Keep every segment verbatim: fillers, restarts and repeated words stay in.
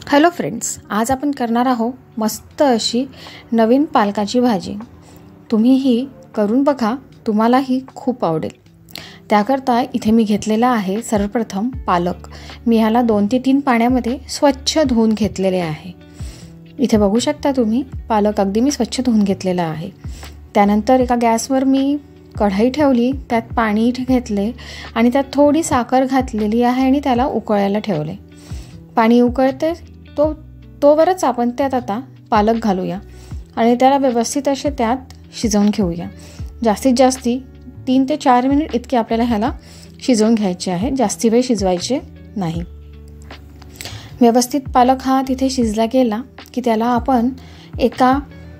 Hello friends, आज आपण करणार आहोत मस्त अशी नवीन पालकाची भाजी. तुम्हीही करून बघा, तुम्हालाही खूप आवडेल. त्याकरता इथे मी घेतलेला आहे सर्वप्रथम पालक. मी ह्याला दोन ते तीन पाण्यामध्ये स्वच्छ धुवून घेतलेले आहे. इथे बघू शकता तुम्ही, पालक अगदी मी स्वच्छ धुवून घेतलेला आहे. त्यानंतर एका गॅसवर मी कढई ठेवली, त्यात पाणी घेतले आणि त्यात थोडी साखर घातलेली आहे आणि त्याला उकळायला ठेवले. पाणी उकळते तो तोवरच आपण त्यात आता पालक घालूया आणि त्याला व्यवस्थित असे त्यात शिजवून घेऊया. जास्तीत जास्ती तीन ते चार मिनिट इतके आपल्याला ह्याला शिजवून घ्यायचे आहे, जास्ती वेळ शिजवायचे नाही. व्यवस्थित पालक हा तिथे शिजला गेला की त्याला आपण एका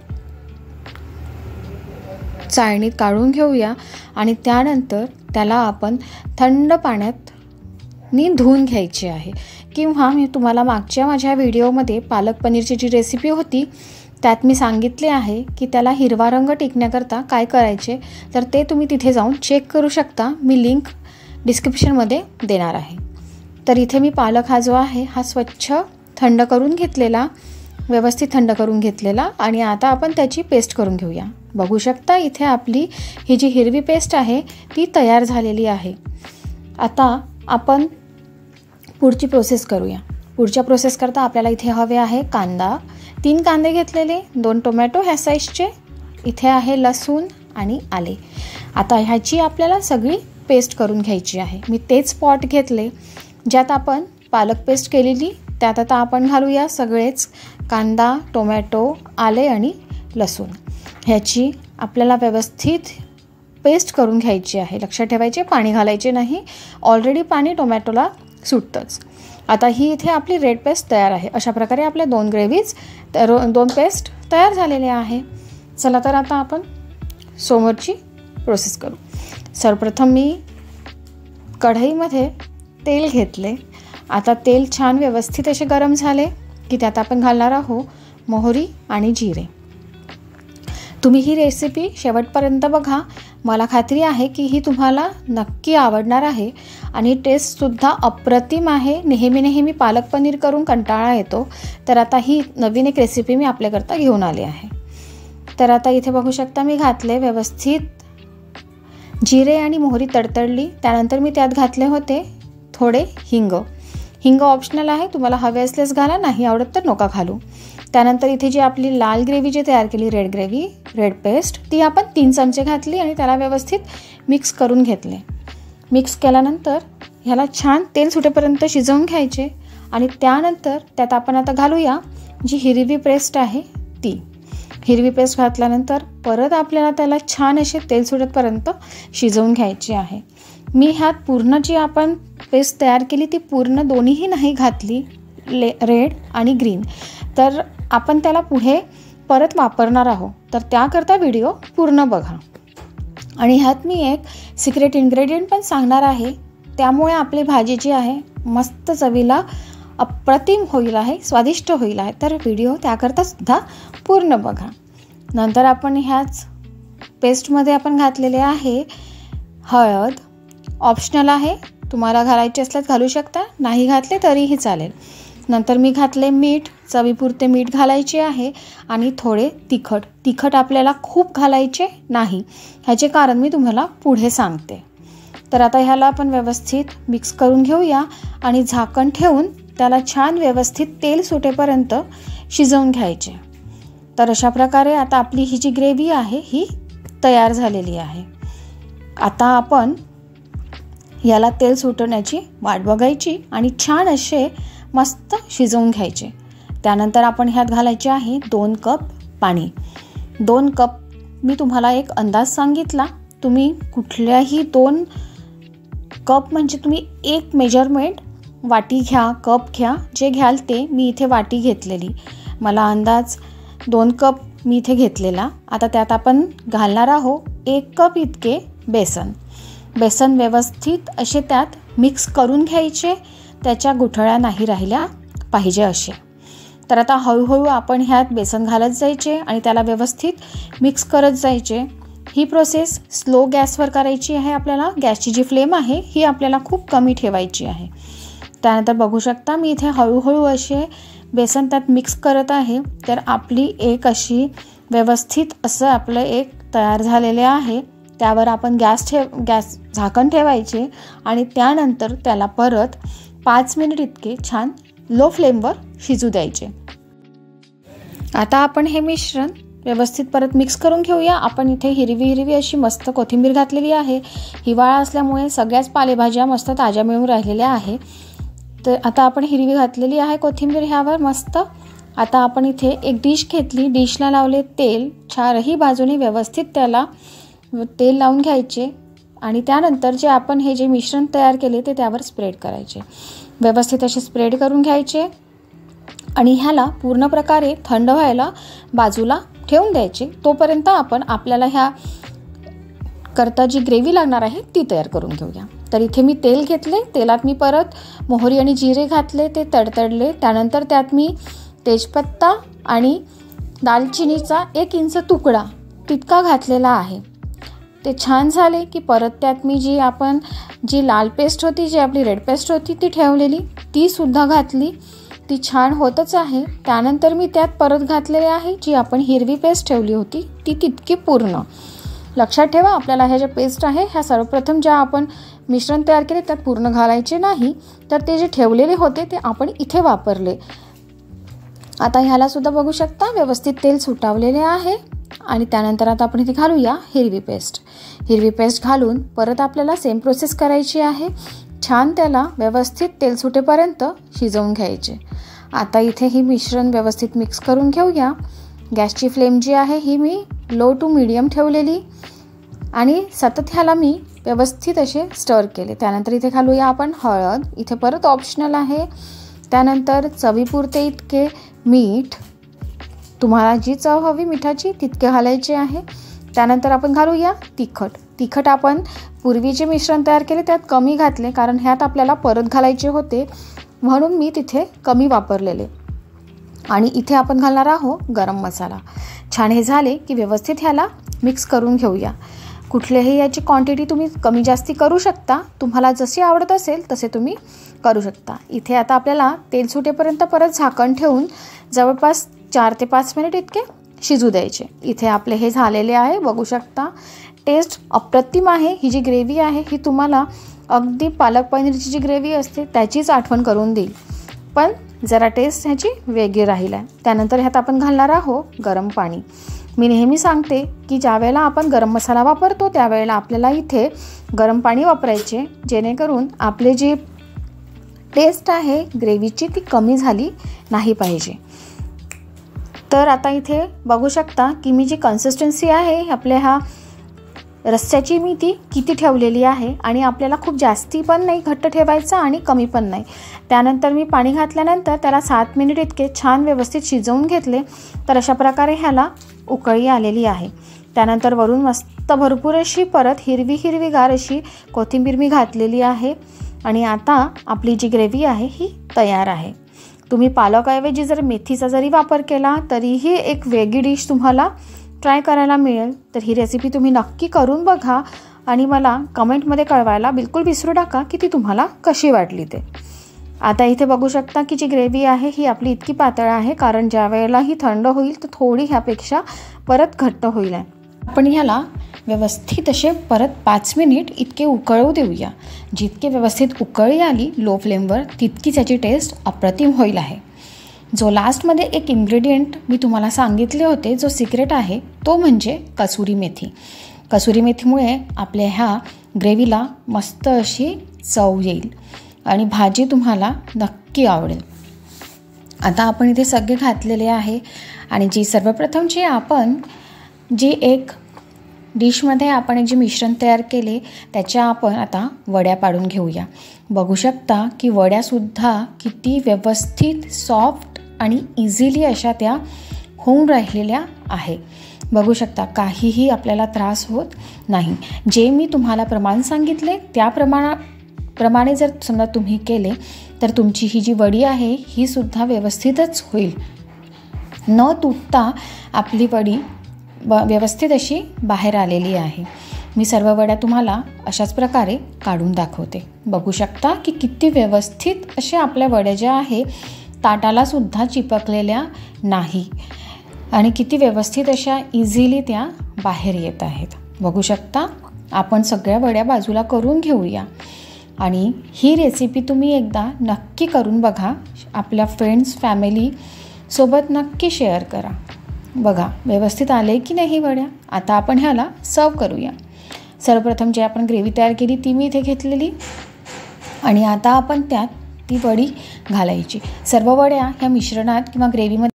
चाळणीत काढून घेऊया आणि त्यानंतर त्याला आपण थंड पाण्यात नी धुवून घ्यायची आहे. किंवा मी तुम्हाला मागच्या माझ्या व्हिडिओमध्ये पालक पनीरची जी रेसिपी होती त्यात मी सांगितले आहे की त्याला हिरवा रंग टिकण्याकरता काय करायचे, तर ते तुम्ही तिथे जाऊन चेक करू शकता. मी लिंक डिस्क्रिप्शनमध्ये देणार आहे. तर इथे मी पालक हा जो आहे हा स्वच्छ थंड करून घेतलेला, व्यवस्थित थंड करून घेतलेला आणि आता आपण त्याची पेस्ट करून घेऊया. बघू शकता इथे आपली ही जी हिरवी पेस्ट आहे ती तयार झालेली आहे. आता आपण पुढची प्रोसेस करूया. पुढच्या प्रोसेस करता आपल्याला इथे हवे आहे कांदा. तीन कांदे घेतलेले, दोन टोमॅटो ह्या साईजचे, इथे आहे लसूण आणि आले. आता ह्याची आपल्याला सगळी पेस्ट करून घ्यायची आहे. मी तेच पॉट घेतले ज्यात आपण पालक पेस्ट केलेली, त्यात आता आपण घालूया सगळेच कांदा, टोमॅटो, आले आणि लसूण. ह्याची आपल्याला व्यवस्थित पेस्ट करून घ्यायची आहे. लक्षात ठेवायचे, पाणी घालायचे नाही, ऑलरेडी पाणी टोमॅटोला सुटतंच. आता ही इथे आपली रेड पेस्ट तयार आहे. अशा प्रकारे आपल्या दोन ग्रेव्हीज दोन पेस्ट तयार झालेल्या आहे. चला तर आता आपण समोरची प्रोसेस करू. सर्वप्रथम मी कढईमध्ये तेल घेतले. आता तेल छान व्यवस्थित असे गरम झाले की त्यात आपण घालणार आहोत मोहरी आणि जिरे. तुम्ही ही रेसिपी शेवटपर्यंत बघा. मला खात्री आहे की ही तुम्हाला नक्की आवडणार आहे आणि टेस्टसुद्धा अप्रतिम आहे. नेहमी नेहमी पालक पनीर करून कंटाळा येतो, तर आता ही नवीन एक रेसिपी मी आपल्याकरता घेऊन आली आहे. तर आता इथे बघू शकता मी घातले व्यवस्थित जिरे आणि मोहरी तडतडली. त्यानंतर मी त्यात घातले होते थोडे हिंग. हिंग ऑप्शनल आहे, तुम्हाला हवे असल्यास घाला, नाही आवडत तर नका घालू. त्यानंतर इथे जी आपली लाल ग्रेव्ही जी तयार केली, रेड ग्रेव्ही, रेड पेस्ट, ती आपण तीन चमचे घातली आणि त्याला व्यवस्थित मिक्स करून घेतले. मिक्स केल्यानंतर ह्याला छान तेल सुटेपर्यंत शिजवून घ्यायचे आणि त्यानंतर त्यात आपण आता घालूया जी हिरवी पेस्ट आहे ती. हिरवी पेस्ट घातल्यानंतर परत आपल्याला त्याला छान असे तेल सुटेपर्यंत शिजवून घ्यायचे आहे. मी ह्यात पूर्ण जी आपण पेस्ट तयार केली ती पूर्ण दोन्हीही नाही घातली, ले रेड आणि ग्रीन, तर आपण त्याला पुढे परत वापरणार आहोत, तर त्याकरता व्हिडिओ पूर्ण बघा. आणि ह्यात मी एक सिक्रेट इन्ग्रेडियंट पण सांगणार आहे, त्यामुळे आपली भाजी जी आहे मस्त चवीला अप्रतिम होईल आहे, स्वादिष्ट होईल आहे. तर व्हिडिओ त्याकरता सुद्धा पूर्ण बघा. नंतर आपण ह्याच पेस्टमध्ये आपण घातलेले आहे हळद. ऑप्शनल आहे, तुम्हाला घालायचे असल्यास घालू शकता, नाही घातले तरीही चालेल. नंतर मी घातले मीठ. चवीपुरते मीठ घालायचे आहे आणि थोडे तिखट. तिखट आपल्याला खूप घालायचे नाही, ह्याचे कारण मी तुम्हाला पुढे सांगते. तर आता ह्याला आपण व्यवस्थित मिक्स करून घेऊया आणि झाकण ठेवून त्याला छान व्यवस्थित तेल सुटेपर्यंत शिजवून घ्यायचे. तर अशा प्रकारे आता आपली ही जी ग्रेव्ही आहे ही तयार झालेली आहे. आता आपण याला तेल सुटण्याची वाट बघायची आणि छान असे मस्त शिजवून घ्यायचे. त्यानंतर आपण ह्यात घालायचे आहे दोन कप पाणी. दोन कप मी तुम्हाला एक अंदाज सांगितला, तुम्ही कुठल्याही दोन कप म्हणजे तुम्ही एक मेजरमेंट वाटी घ्या, कप घ्या, जे घ्याल ते. मी इथे वाटी घेतलेली, मला अंदाज दोन कप मी इथे घेतलेला. आता त्यात आपण घालणार आहोत एक कप इतके बेसन. बेसन व्यवस्थित असे त्यात मिक्स करून घ्यायचे, त्याच्या गुठळ्या नाही राहिल्या पाहिजे असे. तर आता हळूहळू आपण ह्यात बेसन घालत जायचे आणि त्याला व्यवस्थित मिक्स करत जायचे. ही प्रोसेस स्लो गॅसवर करायची आहे आपल्याला. गॅसची जी फ्लेम आहे ही आपल्याला खूप कमी ठेवायची आहे. त्यानंतर बघू शकता मी इथे हळूहळू असे बेसन त्यात मिक्स करत आहे. तर आपली एक अशी व्यवस्थित असं आपलं एक तयार झालेले आहे. त्यावर आपण गॅस ठेव गॅस झाकण ठेवायचे आणि त्यानंतर त्याला परत पाच मिनिट इतके छान लो फ्लेमवर शिजू द्यायचे. आता आपण हे मिश्रण व्यवस्थित परत मिक्स करून घेऊया. आपण इथे हिरवी हिरवी अशी मस्त कोथिंबीर घातलेली आहे. हिवाळा असल्यामुळे सगळ्याच पालेभाज्या मस्त ताज्या मिळून राहिलेल्या आहे. तर आता आपण हिरवी घातलेली आहे कोथिंबीर ह्यावर मस्त. आता आपण इथे एक डिश घेतली, डिशला लावले तेल. चारही बाजूने व्यवस्थित त्याला तेल लावून घ्यायचे आणि त्यानंतर जे आपण हे जे मिश्रण तयार केले ते त्यावर स्प्रेड करायचे. व्यवस्थित असे स्प्रेड करून घ्यायचे आणि ह्याला पूर्ण प्रकारे थंड व्हायला बाजूला ठेवून द्यायचे. तोपर्यंत आपण आपल्याला ह्या करता जी ग्रेव्ही लागणार आहे ती तयार करून घेऊया. तर इथे मी तेल घेतले. तेलात मी परत मोहरी आणि जिरे घातले, ते तडतडले. त्यानंतर त्यात मी तेजपत्ता आणि दालचिनीचा एक इंच तुकडा तितका घातलेला आहे. ते छान झाले की परत त्यात मी जी आपण जी लाल पेस्ट होती, जी आपली रेड पेस्ट होती ती ठेवलेली, ती सुद्धा घातली. ती छान होतच आहे. त्यानंतर मी त्यात परत घातलेले आहे जी आपण हिरवी पेस्ट ठेवली होती ती तितकी पूर्ण. लक्षात ठेवा आपल्याला ह्या ज्या पेस्ट आहे ह्या सर्वप्रथम ज्या आपण मिश्रण तयार केले त्यात पूर्ण घालायचे नाही, तर ते जे ठेवलेले होते ते आपण इथे वापरले. आता ह्याला सुद्धा बघू शकता व्यवस्थित तेल सुटावलेले आहे. आणि त्यानंतर आता आपण इथे घालूया हिरवी पेस्ट. हिरवी पेस्ट घालून परत आपल्याला सेम प्रोसेस करायची आहे. छान त्याला व्यवस्थित तेल सुटेपर्यंत शिजवून घ्यायचे. आता इथे ही मिश्रण व्यवस्थित मिक्स करून घेऊया. गॅसची फ्लेम जी आहे ही मी लो टू मीडियम ठेवलेली आणि सतत ह्याला मी व्यवस्थित असे स्टर केले. त्यानंतर इथे घालूया आपण हळद. इथे परत ऑप्शनल आहे. त्यानंतर चवीपुरते इतके मीठ, तुम्हाला जी चव हवी मिठाची तितके घालायचे आहे. त्यानंतर आपण घालूया तिखट. तिखट आपण पूर्वी जे मिश्रण तयार केले त्यात कमी घातले, कारण ह्यात आपल्याला परत घालायचे होते म्हणून मी तिथे कमी वापरलेले. आणि इथे आपण घालणार आहोत गरम मसाला. छान हे झाले की व्यवस्थित ह्याला मिक्स करून घेऊया. कुठल्याही याची क्वांटिटी तुम्ही कमी जास्ती करू शकता, तुम्हाला जशी आवडत असेल तसे तुम्ही करू शकता. इथे आता आपल्याला तेल सुटेपर्यंत परत झाकण ठेवून जवळपास चार ते पाच मिनिट इतके शिजू द्यायचे. इथे आपले हे झालेले आहे, बघू शकता. टेस्ट अप्रतिम आहे. ही जी ग्रेव्ही आहे ही तुम्हाला अगदी पालक पनीरची जी ग्रेव्ही असते त्याचीच आठवण करून देईल, पण जरा टेस्ट ह्याची वेगळी राहील आहे. त्यानंतर ह्यात आपण घालणार आहोत गरम पाणी. मी नेहमी सांगते की ज्या वेळेला आपण गरम मसाला वापरतो त्यावेळेला आपल्याला इथे गरम पाणी वापरायचे, जेणेकरून आपले जी टेस्ट आहे ग्रेव्हीची ती कमी झाली नाही पाहिजे. तर आता इथे बघू शकता की मी जी कन्सिस्टन्सी आहे आपल्या ह्या रस्स्याची मी ती किती ठेवलेली आहे. आणि आपल्याला खूप जास्ती पण नाही घट्ट ठेवायचं आणि कमी पण नाही. त्यानंतर मी पाणी घातल्यानंतर त्याला सात मिनिट इतके छान व्यवस्थित शिजवून घेतले. तर अशा प्रकारे ह्याला उकळी आलेली आहे. त्यानंतर वरून मस्त भरपूर अशी परत हिरवी हिरवीगार अशी कोथिंबीर मी घातलेली आहे. आणि आता आपली जी ग्रेव्ही आहे ही तयार आहे. तुम्ही पालकऐवजी जर मेथीचा जरी वापर केला तरीही एक वेगळी डिश तुम्हाला ट्राय करायला मिळेल. तर ही रेसिपी तुम्ही नक्की करून बघा आणि मला कमेंटमध्ये कळवायला बिलकुल विसरू नका की ती तुम्हाला कशी वाटली ते. आता इथे बघू शकता की जी ग्रेव्ही आहे ही आपली इतकी पातळ आहे, कारण ज्या वेळेला ही थंड होईल तर थोडी ह्यापेक्षा परत घट्ट होईल आहे. आपण ह्याला व्यवस्थित असे परत पाच मिनिट इतके उकळू देऊया. जितके व्यवस्थित उकळी आली लो फ्लेमवर तितकीच याची टेस्ट अप्रतिम होईल आहे. जो लास्टमध्ये एक इन्ग्रेडियंट मी तुम्हाला सांगितले होते, जो सिक्रेट आहे तो म्हणजे कसुरी मेथी. कसुरी मेथीमुळे आपल्या ह्या ग्रेव्हीला मस्त अशी चव येईल आणि भाजी तुम्हाला नक्की आवडेल. आता आपण इथे सगळे घातलेले आहे आणि जी सर्वप्रथम जी आपण जी एक डिशमध्ये आपण जे मिश्रण तयार केले त्याच्या आपण आता वड्या पाडून घेऊया. बघू शकता की वड्यासुद्धा किती व्यवस्थित सॉफ्ट आणि इझिली अशा त्या होऊन राहिलेल्या आहे. बघू शकता काहीही आपल्याला त्रास होत नाही. जे मी तुम्हाला प्रमाण सांगितले त्या प्रमाणा प्रमाणे जर समजा तुम्ही केले तर तुमची ही जी वडी आहे ही सुद्धा व्यवस्थितच होईल. न तुटता आपली वडी ब व्यवस्थित अशी बाहेर आलेली आहे. मी सर्व वड्या तुम्हाला अशाच प्रकारे काढून दाखवते. बघू शकता की किती व्यवस्थित अशा आपल्या वड्या ज्या आहे ताटाला सुद्धा चिपकलेल्या नाही आणि किती व्यवस्थित अशा इझिली त्या बाहेर येत आहेत. बघू शकता. आपण सगळ्या वड्या बाजूला करून घेऊया आणि ही रेसिपी तुम्ही एकदा नक्की करून बघा. आपल्या फ्रेंड्स फॅमिली सोबत नक्की शेअर करा. बघा व्यवस्थित आले की नाही वड्या. आता आपण ह्याला सर्व करूया. सर्वप्रथम जे आपण ग्रेव्ही तयार केली ती मी इथे घेतलेली आणि आता आपण त्यात ती वडी घालायची. सर्व वड्या ह्या मिश्रणात किंवा ग्रेव्हीमध्ये